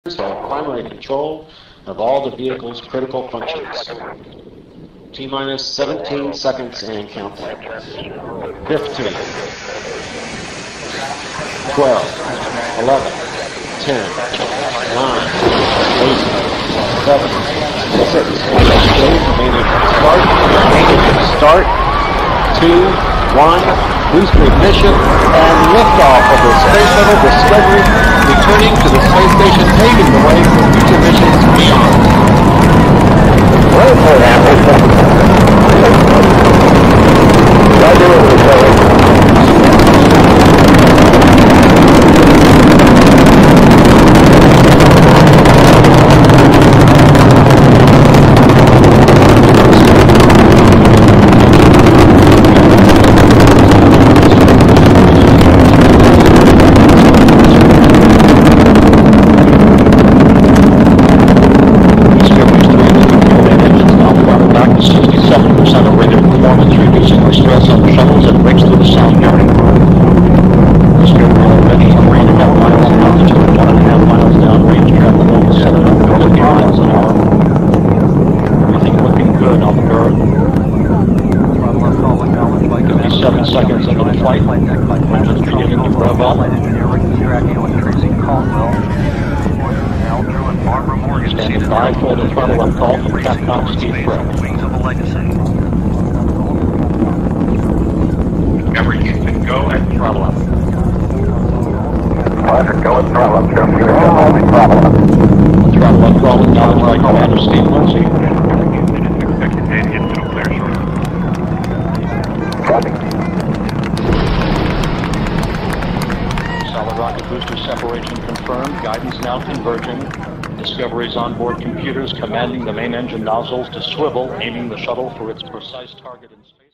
have primary control of all the vehicle's critical functions. T-minus 17 seconds and counting. 15, 12, 11, 10, 9, 8, 7, 6, start, 2, 1, booster ignition, and liftoff of the Space Shuttle Discovery, returning to the space station, paving the way for future missions beyond. Seconds into the flight. Engines beginning to rev up. Standing by for the throttle up call from Capcom Steve Frey. Discovery, you can go and throttle up. Roger, go and throttle up. Throttle up. Throttle up call acknowledged by Commander Steve Lindsay. Expected into clear shortly. Copy. Solid rocket booster separation confirmed. Guidance now converging. Discovery's onboard computers commanding the main engine nozzles to swivel, aiming the shuttle for its precise target in space.